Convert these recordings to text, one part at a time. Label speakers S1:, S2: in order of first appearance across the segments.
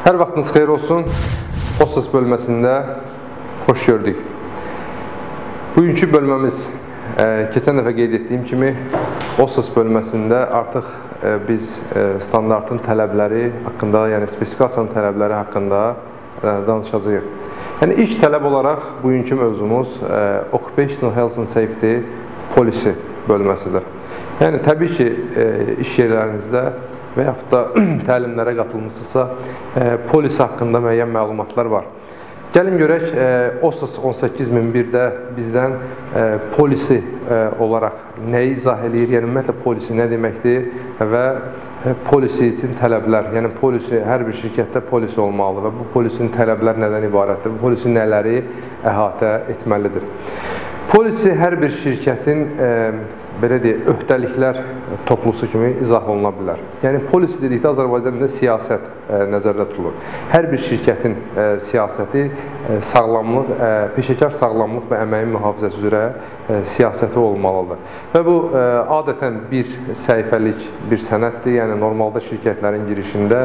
S1: Hər vaxtınız xeyir olsun. OSAS bölməsində xoş gördük. Bugünkü bölməmiz, keçən dəfə qeyd etdiyim kimi, OSAS bölməsində artıq biz standartın tələbləri haqqında, yəni spesifikasiyanın tələbləri haqqında danışacağıq. Yəni, ilk tələb olaraq bugünkü mövzumuz Occupational Health and Safety Policy bölməsidir. Yəni, təbii ki, iş yerlərinizdə və yaxud da təlimlərə qatılmışsınızsa, polisi haqqında müəyyən məlumatlar var. Gəlin görək, OSAS 18001-də bizdən polisi olaraq nəyi izah edir, yəni ümumiyyətlə polisi nə deməkdir və polisi üçün tələblər, yəni polisi, hər bir şirkətdə polisi olmalıdır və bu polisin tələblər nədən ibarətdir, bu polisi nələri əhatə etməlidir. Polisi hər bir şirkətin belə deyək, öhdəliklər toplusu kimi izah oluna bilər. Yəni, polisi dedikdə Azərbaycanda siyasət nəzərdə tutulur. Hər bir şirkətin siyasəti sağlamlıq, peşəkar sağlamlıq və əməyin mühafizəsi üzrə siyasəti olmalıdır. Və bu, adətən bir səhifəlik bir sənəddir. Yəni, normalda şirkətlərin girişində,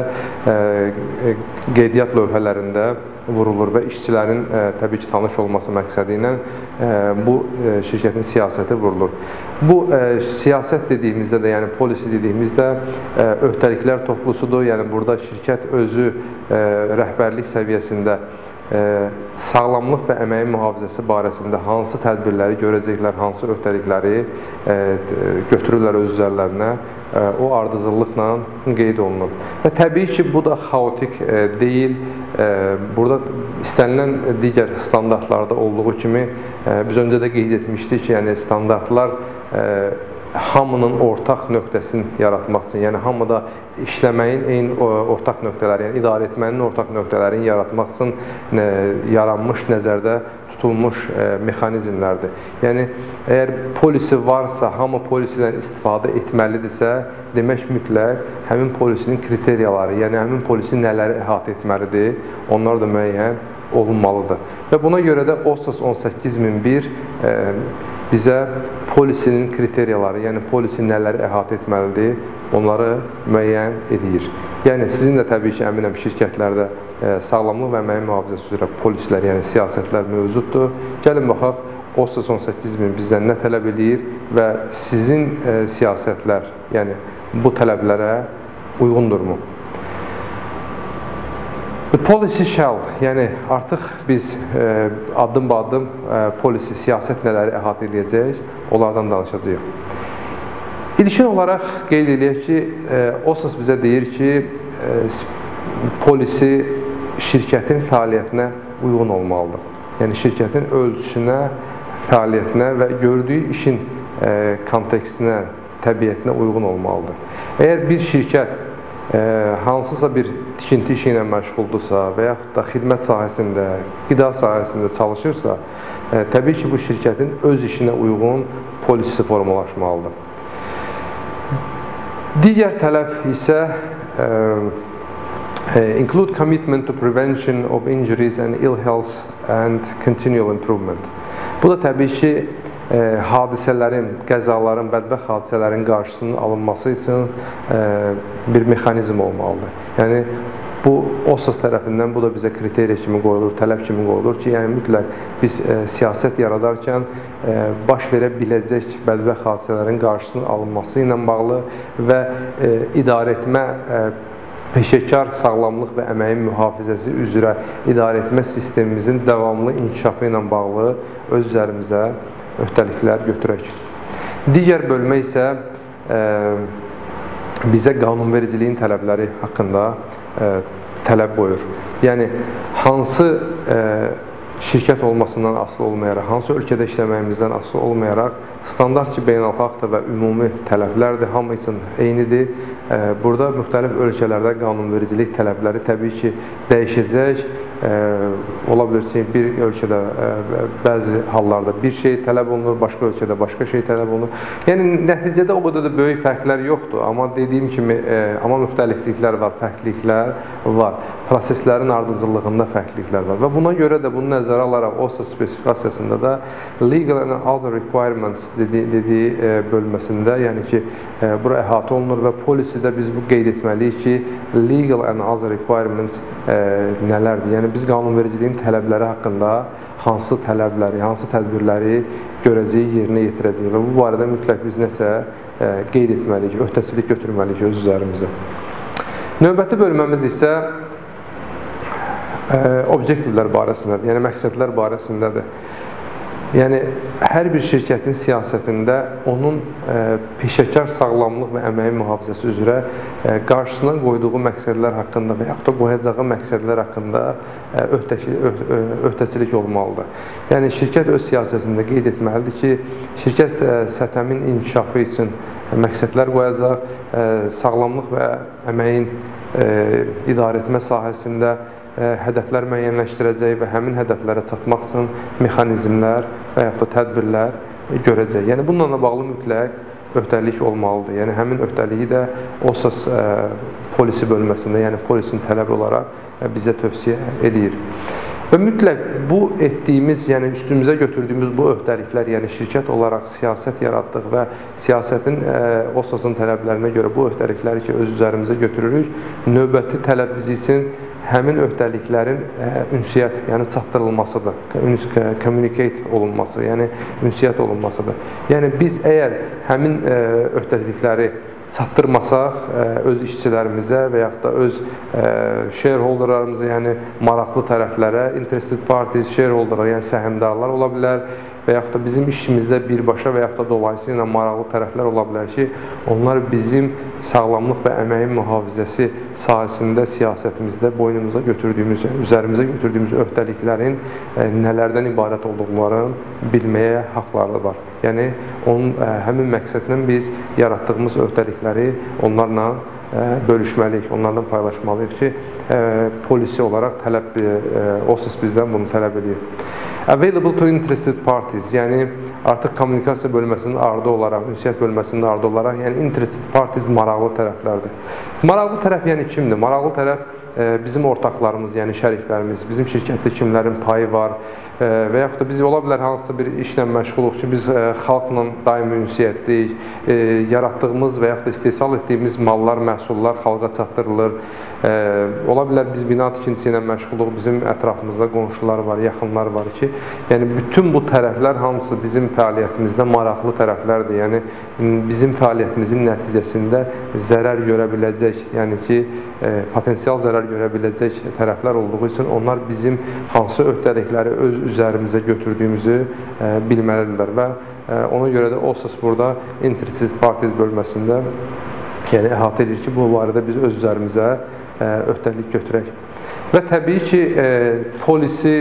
S1: qeydiyyat lövhələrində vurulur və işçilərin təbii ki, tanış olması məqsədi ilə bu şirkətin siyasəti vurulur. Bu siyasət dediyimizdə də, yəni polisi dediyimizdə öhdəliklər toplusudur. Yəni burada şirkət özü rəhbərlik səviyyəsində sağlamlıq və əməyin mühafizəsi barəsində hansı tədbirləri görəcəklər, hansı öhdəlikləri götürürlər öz üzərlərinə, o ardıcıllıqla qeyd olunur. Və təbii ki, bu da xaotik deyil. Burada istənilən digər standartlarda olduğu kimi biz öncə də qeyd etmişdik ki, yəni standartlar hamının ortaq nöqtəsini yaratmaq üçün, yəni hamıda işləməyin eyni ortaq nöqtələri, yəni idarə etmənin ortaq nöqtələrini yaratmaq üçün yaranmış, nəzərdə tutulmuş mexanizmlərdir. Yəni, əgər polisi varsa, hamı polisidən istifadə etməlidirsə, demək mütləq həmin polisinin kriteriyaları, yəni həmin polisi nələri əhatə etməlidir, onlar da müəyyən olunmalıdır. Və buna görə də OSAS 18001 bizə polisinin kriteriyaları, yəni polisi nələri əhatə etməlidir, onları müəyyən edir. Yəni, sizin də təbii ki, əminəm şirkətlərdə sağlamlıq və əməyin mühafizəsi üzrə polislər, yəni siyasətlər mövcuddur. Gəlin baxaq, OSAS 18001 bizdən nə tələb edir və sizin siyasətlər, yəni bu tələblərə uyğundurmu? The policy shall, yəni artıq biz addım-ba-addım polisi, siyasət nələri əhatə edəcək, onlardan danışacağıq. İlkin olaraq qeyd edək ki, OSAS bizə deyir ki, polisi şirkətin fəaliyyətinə uyğun olmalıdır. Yəni şirkətin ölçüsünə, fəaliyyətinə və gördüyü işin kontekstinə, təbiətinə uyğun olmalıdır. Əgər bir şirkət hansısa bir tikinti işi ilə məşğuldursa və yaxud da xidmət sahəsində, qida sahəsində çalışırsa, təbii ki, bu şirkətin öz işinə uyğun polisi formalaşmalıdır. Digər tələb isə include commitment to prevention of injuries and ill health and continual improvement. Bu da təbii ki, hadisələrin, qəzaların, bədbəxt hadisələrin qarşısının alınması üçün bir mexanizm olmalıdır. Yəni, bu OSAS tərəfindən bu da bizə kriteriya kimi qoyulur, tələb kimi qoyulur ki, yəni mütləq biz siyasət yaradarkən baş verə biləcək bədbəxt hadisələrin qarşısının alınması ilə bağlı və idarə etmə peşəkar sağlamlıq və əməyin mühafizəsi üzrə idarə etmə sistemimizin davamlı inkişafı ilə bağlı öz üzərimizə öhdəliklər götürək. Digər bölmə isə bizə qanunvericiliyin tələbləri haqqında tələb qoyur. Yəni, hansı şirkət olmasından asılı olmayaraq, hansı ölkədə işləməyimizdən asılı olmayaraq, standart ki, beynəlxalq və ümumi tələblərdir, hamı üçün eynidir. Burada müxtəlif ölkələrdə qanunvericilik tələbləri təbii ki, dəyişəcək ola bilər ki, bir ölkədə bəzi hallarda bir şey tələb olunur, başqa ölkədə başqa şey tələb olunur. Yəni, nəticədə o qədər də böyük fərqlər yoxdur, amma dediyim kimi, amma müxtəlifliklər var, fərqliliklər var. Proseslərin ardıcıllığında fərqliliklər var və buna görə də bunu nəzərə alaraq OSA spesifikasiyasında da Legal and Other Requirements dediyi bölməsində, yəni ki, bura əhatə olunur və polisidə biz bu qeyd etməliyik ki, Legal and Other Requirements nələrdir? Yəni, biz qanunvericiliyin tələbləri haqqında hansı tələbləri, hansı tədbirləri görəcəyik, yerinə yetirəcəyik və bu barədə mütləq biz nəsə qeyd etməliyik, öhdəsilik götürməliyik öz üzərimizə. Növbəti bölməmiz isə objektivlər barəsindədir, yəni məqsədlər barəsindədir. Yəni, hər bir şirkətin siyasətində onun peşəkar sağlamlıq və əməyin mühafizəsi üzrə qarşısına qoyduğu məqsədlər haqqında və yaxud da qoyacağı məqsədlər haqqında öhdəsilik olmalıdır. Yəni, şirkət öz siyasətində qeyd etməlidir ki, şirkət STM-in inkişafı üçün məqsədlər qoyacaq, sağlamlıq və əməyin idarəetmə sahəsində hədəflər müəyyənləşdirəcək və həmin hədəflərə çatmaq üçün mexanizmlər və yaxud da tədbirlər görəcək. Yəni, bununla bağlı mütləq öhdəlik olmalıdır. Yəni, həmin öhdəliyi də OSAS polisi bölməsində, yəni polisin tələbi olaraq bizə tövsiyə edir. Və mütləq bu etdiyimiz, yəni üstümüzə götürdüyümüz bu öhdəliklər, yəni şirkət olaraq siyasət yaratdıq və siyasətin OSAS-ın tələblərinə görə bu öhdəlikləri ki, öz üzərimizə götürürük, növbəti tələb bizi üçün həmin öhdəliklərin ünsiyyət, yəni çatdırılmasıdır, communicate olunması, yəni ünsiyyət olunmasıdır. Yəni, biz əgər həmin öhdəlikləri çatdırmasaq öz işçilərimizə və yaxud da öz shareholderlarımıza, yəni maraqlı tərəflərə, interested parties, shareholderlar, yəni səhmdarlar ola bilər və yaxud da bizim işimizdə birbaşa və yaxud da dolayısıyla maraqlı tərəflər ola bilər ki, onlar bizim sağlamlıq və əməyin mühafizəsi sahəsində, siyasətimizdə boynumuza götürdüyümüz, üzərimizə götürdüyümüz öhdəliklərin nələrdən ibarət olduqlarını bilməyə haqları var. Yəni, həmin məqsədlə biz yaratdığımız öhdəlikləri onlarla bölüşməliyik, onlardan paylaşmalıyıq ki, polisi olaraq OSAS bizdən bunu tələb edir. Available to interested parties, yəni artıq kommunikasiya bölməsinin ardı olaraq, ünsiyyət bölməsinin ardı olaraq, yəni interested parties maraqlı tərəflərdir. Maraqlı tərəf yəni kimdir? Maraqlı tərəf bizim ortaqlarımız, yəni şəriklərimiz, bizim şirkətdə kimlərin payı var və yaxud da biz ola bilər hansısa bir işlə məşğuluq ki, biz xalqla daimi ünsiyyətlik, yaratdığımız və yaxud da istehsal etdiyimiz mallar, məhsullar xalqa çatdırılır. Ola bilər biz bina tikintisi ilə məşğuluq, bizim ətrafımızda qonşular var, yaxınlar var ki, yəni bütün bu tərəflər hamısı bizim fəaliyyətimizdə maraqlı tərəflərdir. Yəni bizim fəaliyyətimizin nəticəsində zərər görə biləcək, yəni ki, potensial zərər görə biləcək tərəflər olduğu üçün onlar bizim hansı öhdəlikləri öz üzərimizə götürdüyümüzü bilməlidirlər və ona görə də OSAS burada interested parties bölməsində yəni əhatə edir ki, bu barədə biz öz üzərimizə öhdəlik götürək. Və təbii ki, polisi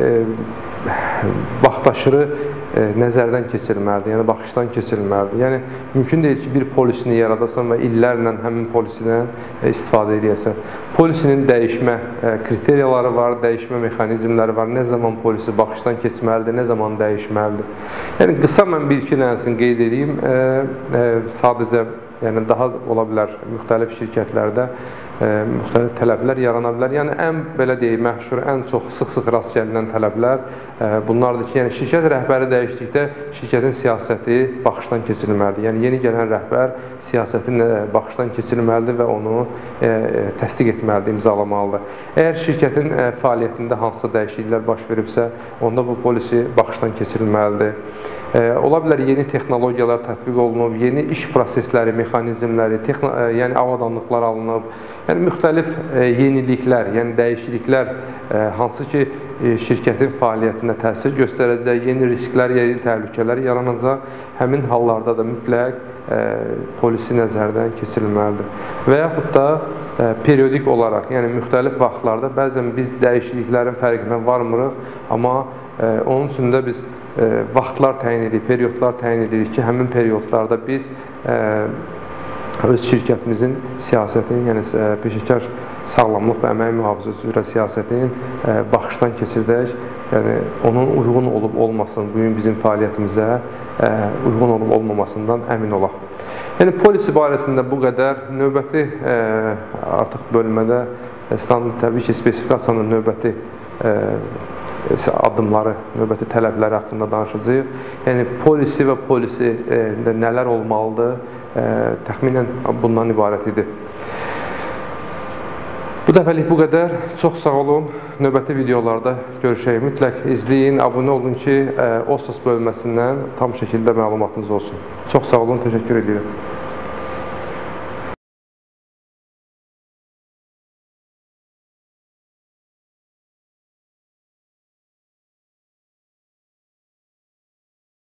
S1: vaxtaşırı nəzərdən keçirilməlidir, yəni baxışdan keçirilməlidir. Yəni, mümkün deyil ki, bir polisini yaradasan və illərlə həmin polisindən istifadə edəsən. Polisinin dəyişmə kriteriyaları var, dəyişmə mexanizmləri var, nə zaman polisi baxışdan keçməlidir, nə zaman dəyişməlidir. Yəni, qısa mən bir-iki dənəsini qeyd edeyim, sadəcə yəni daha ola bilər müxtəlif şirkətlərdə müxtəlif tələblər yarana bilər. Yəni, ən belə deyək, məşhur, ən çox sıx-sıx rast gəlinən tələblər bunlardır ki, yəni şirkət rəhbəri dəyişdikdə şirkətin siyasəti baxışdan keçirilməlidir. Yəni, yeni gələn rəhbər siyasətin baxışdan keçirilməlidir və onu təsdiq etməlidir, imzalamalıdır. Əgər şirkətin fəaliyyətində hansısa dəyişikliklər baş veribsə, onda bu polisi baxışdan keçirilməlidir. Ola bilər yeni texnologiyalar tətbiq olunub, yeni iş prosesləri, mexanizmləri, yəni avadanlıqlar alınıb, yəni müxtəlif yeniliklər, yəni dəyişikliklər, hansı ki, şirkətin fəaliyyətinə təsir göstərəcək, yeni risklər, yeni təhlükələr yaranacaq, həmin hallarda da mütləq polisi nəzərdən keçirilməlidir. Və yaxud da periodik olaraq, yəni müxtəlif vaxtlarda bəzən biz dəyişikliklərin fərqinə varmırıq, amma onun üçün də biz vaxtlar təyin edirik, periodlar təyin edirik ki, həmin periodlarda biz öz şirkətimizin siyasətini, yəni peşəkar sağlamlıq və əmək mühafizəsi üzrə siyasətin baxışdan keçirdək. Yəni, onun uyğun olub-olmasın, bugün bizim fəaliyyətimizə uyğun olub-olmamasından əmin olaq. Yəni, polisi barəsində bu qədər. Növbəti artıq bölmədə təbii ki, spesifikasiyanın növbəti addımları, növbəti tələbləri haqqında danışacağıq. Yəni, polisi və polisində nələr olmalıdır, təxminən bundan ibarət idi. Bu dəfəlik bu qədər. Çox sağ olun. Növbəti videolarda görüşək. Mütləq izləyin, abunə olun ki, OSAS bölməsindən tam şəkildə məlumatınız olsun. Çox sağ olun, təşəkkür edirəm.